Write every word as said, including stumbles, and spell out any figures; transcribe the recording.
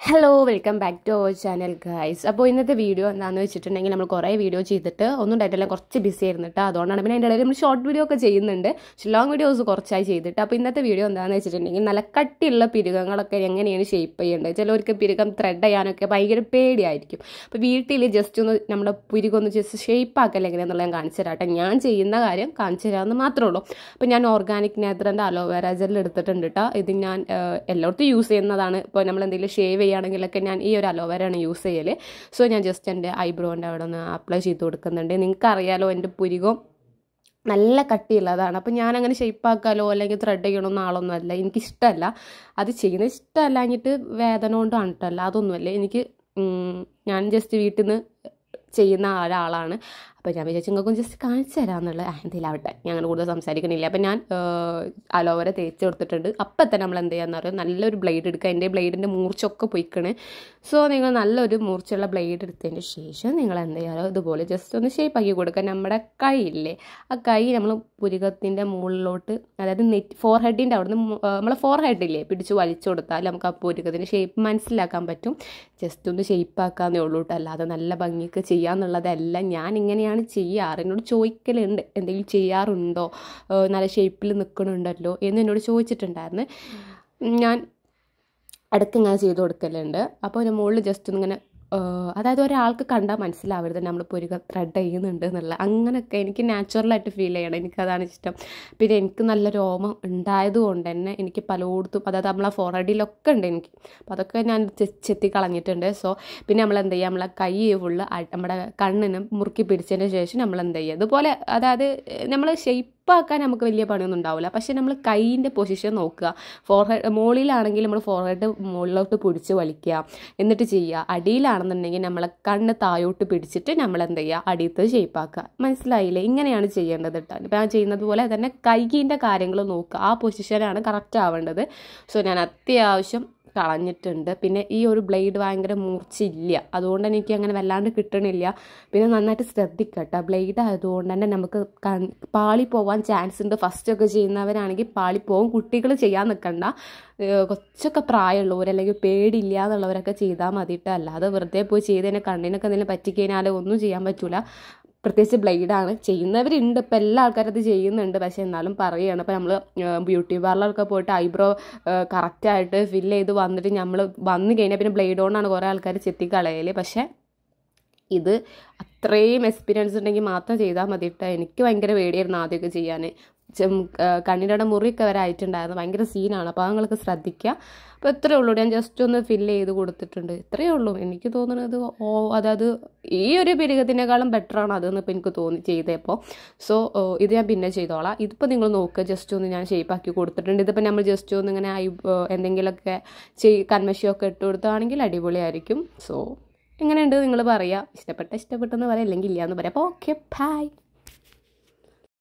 Hello welcome back to our channel guys. അപ്പോൾ ഇന്നത്തെ video എന്താണെന്ന് വെച്ചിട്ടുണ്ടെങ്കിൽ നമ്മൾ കുറേ വീഡിയോ ചെയ്തിട്ട് ഒന്നും ഉണ്ടായിട്ടില്ല, കുറച്ച് ബിസി ആയിരുന്നിട്ട് അതുകൊണ്ടാണ്. പിന്നെ അതിൻ്റെ ഇടയിൽ നമ്മൾ ഷോർട്ട് വീഡിയോ ഒക്കെ ചെയ്യുന്നുണ്ട്, പക്ഷേ ലോങ് വീഡിയോസ് കുറച്ചായി ചെയ്തിട്ട്. അപ്പോൾ ഇന്നത്തെ വീഡിയോ എന്താണെന്ന് വെച്ചിട്ടുണ്ടെങ്കിൽ നല്ല കട്ടിയുള്ള പിരുകങ്ങളൊക്കെ എങ്ങനെയാണ് ഷേപ്പ് ചെയ്യേണ്ടത്. ചിലവർക്ക് പിരുകം ത്രെഡ് ചെയ്യാനൊക്കെ ഭയങ്കര പേടിയായിരിക്കും. അപ്പോൾ വീട്ടിൽ ജസ്റ്റ് ഒന്ന് നമ്മുടെ പിരുകൊന്ന് ജസ്റ്റ് ഷേപ്പ് ആക്കല്ല എങ്ങനെയാണെന്നുള്ള ഞാൻ കാണിച്ചു തരാട്ടെ. ഞാൻ ചെയ്യുന്ന കാര്യം കാണിച്ചു തരാമെന്ന് മാത്രമേ ഉള്ളൂ. അപ്പോൾ ഞാൻ ഓർഗാനിക് നേത്രൻ്റെ അലോവേര ജെൽ എടുത്തിട്ടുണ്ട് കേട്ടോ. ഇത് ഞാൻ എല്ലായിടത്തും യൂസ് ചെയ്യുന്നതാണ്. ഇപ്പോൾ നമ്മൾ എന്തെങ്കിലും ഷേവ് ആണെങ്കിലൊക്കെ ഞാൻ ഈ ഒരു അലോവേരയാണ് യൂസ് ചെയ്യൽ. സോ ഞാൻ ജസ്റ്റ് എൻ്റെ ഐബ്രോൻ്റെ അവിടെ ഒന്ന് അപ്ലൈ ചെയ്ത് കൊടുക്കുന്നുണ്ട്. നിങ്ങൾക്കറിയാലോ എൻ്റെ പുരികം നല്ല കട്ടിയുള്ളതാണ്. അപ്പോൾ ഞാനങ്ങനെ ഷേപ്പാക്കാലോ അല്ലെങ്കിൽ ത്രെഡ് ചെയ്യണമെന്ന് ആളൊന്നും അല്ല, എനിക്കിഷ്ടമല്ല അത് ചെയ്യുന്നത്. ഇഷ്ടമല്ലാഞ്ഞിട്ട് വേദന കൊണ്ടാണ് കേട്ടല്ല, അതൊന്നുമല്ല. എനിക്ക് ഞാൻ ജസ്റ്റ് വീട്ടിൽ നിന്ന് ചെയ്യുന്ന ഒരാളാണ്. അപ്പോൾ ഞാൻ വിചാരിച്ചു നിങ്ങൾക്കും ജസ്റ്റ് കാണിച്ചു തരാമെന്നുള്ള എന്തെങ്കിലാവട്ടെ, ഞാൻ അങ്ങനെ കൂടുതൽ സംസാരിക്കണില്ല. അപ്പോൾ ഞാൻ അലോവേര തേച്ച് കൊടുത്തിട്ടുണ്ട്. അപ്പം തന്നെ നമ്മൾ എന്ത് ചെയ്യാന്ന് പറയുക, നല്ലൊരു ബ്ലേഡ് എടുക്കുക. എൻ്റെ ബ്ലേഡിൻ്റെ മൂർച്ചയൊക്കെ പൊയ്ക്കണ്. സോ നിങ്ങൾ നല്ലൊരു മൂർച്ചയുള്ള ബ്ലേഡ് എടുത്തതിന് ശേഷം നിങ്ങൾ എന്ത് ചെയ്യാറോ ഇതുപോലെ ജസ്റ്റ് ഒന്ന് ഷേപ്പ് ആക്കി കൊടുക്കുക. നമ്മുടെ കൈയില്ലേ, ആ കൈ നമ്മൾ പുരികത്തിൻ്റെ മുകളിലോട്ട്, അതായത് നെറ്റ് ഫോർ ഹെഡിൻ്റെ അവിടെ നിന്ന് നമ്മളെ ഫോർ ഹെഡില്ലേ പിടിച്ച് വലിച്ചു കൊടുത്താൽ നമുക്ക് ആ പുരികത്തിൻ്റെ ഷേപ്പ് മനസ്സിലാക്കാൻ പറ്റും. ജസ്റ്റ് ഒന്ന് ഷേപ്പ് ആക്കാന്നേ ഉള്ളൂ കേട്ടോ, അല്ലാതെ നല്ല ഭംഗിക്ക് ചെയ്യാന്നുള്ളതല്ല. ഞാൻ ഇങ്ങനെയാണ് ചെയ്യാറ്. എന്നോട് ചോദിക്കലുണ്ട് എന്തെങ്കിലും ചെയ്യാറുണ്ടോ, നല്ല ഷേപ്പിൽ നിൽക്കണുണ്ടല്ലോ എന്ന് എന്നോട് ചോദിച്ചിട്ടുണ്ടായിരുന്നു. ഞാൻ ഇടയ്ക്ക് ഇങ്ങനെ ചെയ്ത് കൊടുക്കലുണ്ട്. അപ്പോൾ എൻ്റെ മുകളിൽ ജസ്റ്റ് ഒന്നിങ്ങനെ, അതായത് ഒരാൾക്ക് കണ്ടാൽ മനസ്സിലാവരുത് നമ്മളിപ്പോൾ ഒരു ത്രെഡ് ചെയ്യുന്നുണ്ട് എന്നുള്ള, അങ്ങനെയൊക്കെ എനിക്ക് നാച്ചുറലായിട്ട് ഫീൽ ചെയ്യണം, എനിക്കതാണ് ഇഷ്ടം. പിന്നെ എനിക്ക് നല്ല രോമം ഉണ്ടായത് കൊണ്ട് തന്നെ എനിക്ക് പലയിടത്തും, അതായത് നമ്മളെ ഫോർഹെഡിലൊക്കെ ഉണ്ട് എനിക്ക്. അപ്പോൾ അതൊക്കെ ഞാൻ ചെത്തി കളഞ്ഞിട്ടുണ്ട്. സോ പിന്നെ നമ്മൾ എന്ത് ചെയ്യുക, നമ്മളെ കൈ ഫുള്ള് നമ്മുടെ കണ്ണിന് മുറുക്കി പിടിച്ചതിന് ശേഷം നമ്മൾ എന്ത് ചെയ്യുക ഇതുപോലെ, അതായത് നമ്മൾ ഷേപ്പ് ആക്കാൻ നമുക്ക് വലിയ പണിയൊന്നും ഉണ്ടാവില്ല. പക്ഷേ നമ്മൾ കൈയിൻ്റെ പൊസിഷൻ നോക്കുക. ഫോർഹെഡ് മുകളിലാണെങ്കിൽ നമ്മൾ ഫോർഹെഡ് മുകളിലോട്ട് പിടിച്ച് വലിക്കുക, എന്നിട്ട് ചെയ്യുക. അടിയിലാണെന്നുണ്ടെങ്കിൽ നമ്മളെ കണ്ണ് താഴോട്ട് പിടിച്ചിട്ട് നമ്മൾ എന്ത് ചെയ്യുക, അടിയത്ത് ഷേപ്പാക്കുക. മനസ്സിലായില്ലേ? ഇങ്ങനെയാണ് ചെയ്യേണ്ടത് കേട്ടോ. ഇപ്പോൾ ഞാൻ ചെയ്യുന്നത് പോലെ തന്നെ കൈയിൻ്റെ കാര്യങ്ങൾ നോക്കുക, ആ പൊസിഷനാണ് കറക്റ്റ് ആവേണ്ടത്. സോ ഞാൻ അത്യാവശ്യം കളഞ്ഞിട്ടുണ്ട്. പിന്നെ ഈ ഒരു ബ്ലേഡ് ഭയങ്കര മൂർച്ചയില്ല, അതുകൊണ്ട് എനിക്ക് അങ്ങനെ വല്ലാണ്ട് കിട്ടണില്ല. പിന്നെ നന്നായിട്ട് ശ്രദ്ധിക്കട്ടെ, ബ്ലേഡ് ആയതുകൊണ്ട് തന്നെ നമുക്ക് പാളി പോവാൻ ചാൻസ് ഉണ്ട്. ഫസ്റ്റൊക്കെ ചെയ്യുന്നവരാണെങ്കിൽ പാളി പോവും. കുട്ടികൾ ചെയ്യാൻ നിൽക്കണ്ട, കുറച്ചൊക്കെ പ്രായമുള്ളവർ അല്ലെങ്കിൽ പേടിയില്ല എന്നുള്ളവരൊക്കെ ചെയ്താൽ മതിയിട്ട്. അല്ലാതെ വെറുതെ പോയി ചെയ്തതിനെ കണ്ണിനൊക്കെ എന്തെങ്കിലും പറ്റിക്കഴിഞ്ഞാൽ ഒന്നും ചെയ്യാൻ പറ്റില്ല. പ്രത്യേകിച്ച് ബ്ലേഡാണ്. ചെയ്യുന്നവരുണ്ട്, ഇപ്പോൾ എല്ലാ ആൾക്കാരും അത് ചെയ്യുന്നുണ്ട്. പക്ഷേ എന്നാലും പറയുകയാണ്, ഇപ്പോൾ നമ്മൾ ബ്യൂട്ടി പാർലറൊക്കെ പോയിട്ട് ഐബ്രോ കറക്റ്റായിട്ട് ഫില്ല് ചെയ്ത് വന്നിട്ട് നമ്മൾ വന്നു കഴിഞ്ഞാൽ പിന്നെ ബ്ലേഡ് കൊണ്ടാണ് കുറേ ആൾക്കാർ ചെത്തിക്കളയൽ. പക്ഷേ ഇത് അത്രയും എക്സ്പീരിയൻസ് ഉണ്ടെങ്കിൽ മാത്രം ചെയ്താൽ മതിയിട്ട്. എനിക്ക് ഭയങ്കര പേടിയായിരുന്നു ആദ്യമൊക്കെ ചെയ്യാൻ. കണ്ണിൻ്റെ അവിടെ മുറിയൊക്കെ വരെ ആയിട്ടുണ്ടായിരുന്നു, ഭയങ്കര സീനാണ്. അപ്പോൾ നിങ്ങൾക്ക് ശ്രദ്ധിക്കുക. അപ്പോൾ ഇത്രയേ ഉള്ളൂ, ഞാൻ ജസ്റ്റ് ഒന്ന് ഫില്ല് ചെയ്ത് കൊടുത്തിട്ടുണ്ട്. ഇത്രയേ ഉള്ളൂ. എനിക്ക് തോന്നുന്നത് ഓ അതായത് ഈ ഒരു പിരികത്തിനേക്കാളും ബെറ്ററാണ് അതെന്ന് ഇപ്പോൾ എനിക്ക് തോന്നി ചെയ്തപ്പോൾ. സോ ഇത് ഞാൻ പിന്നെ ചെയ്തോളാം. ഇതിപ്പോൾ നിങ്ങൾ നോക്കുക, ജസ്റ്റ് ഒന്ന് ഞാൻ ഷേപ്പാക്കി കൊടുത്തിട്ടുണ്ട്. ഇതിപ്പോൾ നമ്മൾ ജസ്റ്റ് ഒന്ന് ഇങ്ങനെ എന്തെങ്കിലുമൊക്കെ ചെയ് കൺമഷിയൊക്കെ ഇട്ട് കൊടുത്താണെങ്കിൽ അടിപൊളിയായിരിക്കും. സോ എങ്ങനെയുണ്ട് നിങ്ങൾ പറയുക. ഇഷ്ടപ്പെട്ട ഇഷ്ടപ്പെട്ടെന്ന് പറയാം, അല്ലെങ്കിൽ ഇല്ല എന്ന് പറയാം. അപ്പോൾ ഓക്കെ, ബൈ.